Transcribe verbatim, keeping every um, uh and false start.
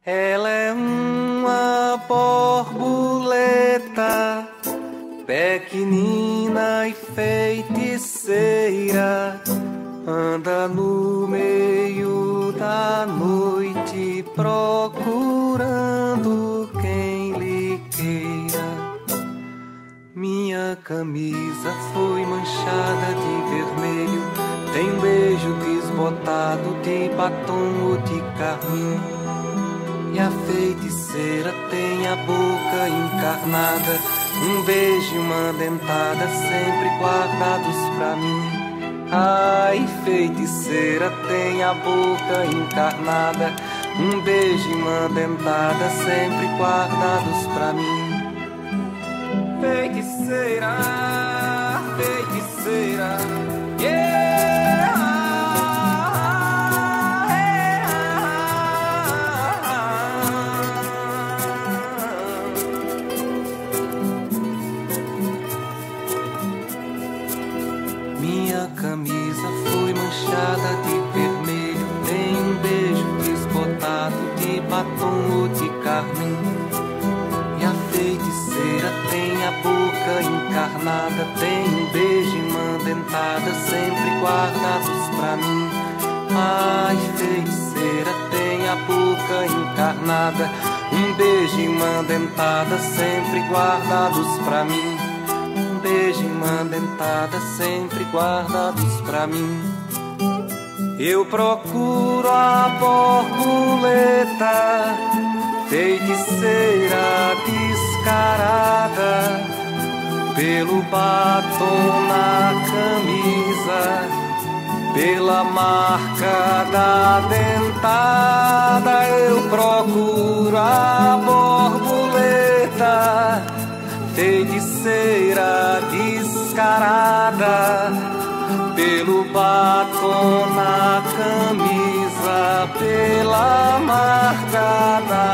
Ela é uma borboleta pequenina e feiticeira, anda no meio da noite procurando quem lhe queira. Minha camisa foi manchada de vermelho, tem um beijo desbotado de batom ou de carmim. E a feiticeira tem a boca encarnada, um beijo e uma dentada sempre guardados pra mim. Ai, feiticeira tem a boca encarnada, um beijo e uma dentada sempre guardados pra mim. Feiticeira, feiticeira, yeah! Minha camisa foi manchada de vermelho, tem um beijo desbotado de batom ou de carmim. E a feiticeira tem a boca encarnada, tem um beijo e uma dentada sempre guardados pra mim. Ai, feiticeira tem a boca encarnada, um beijo e uma dentada sempre guardados pra mim. Um beijo e uma dentada sempre guardados pra mim. Eu procuro a borboleta feiticeira descarada, pelo batom na camisa, pela marca da dentada. Eu procuro a borboleta feiticeira descarada, pelo batom na camisa, pela marca da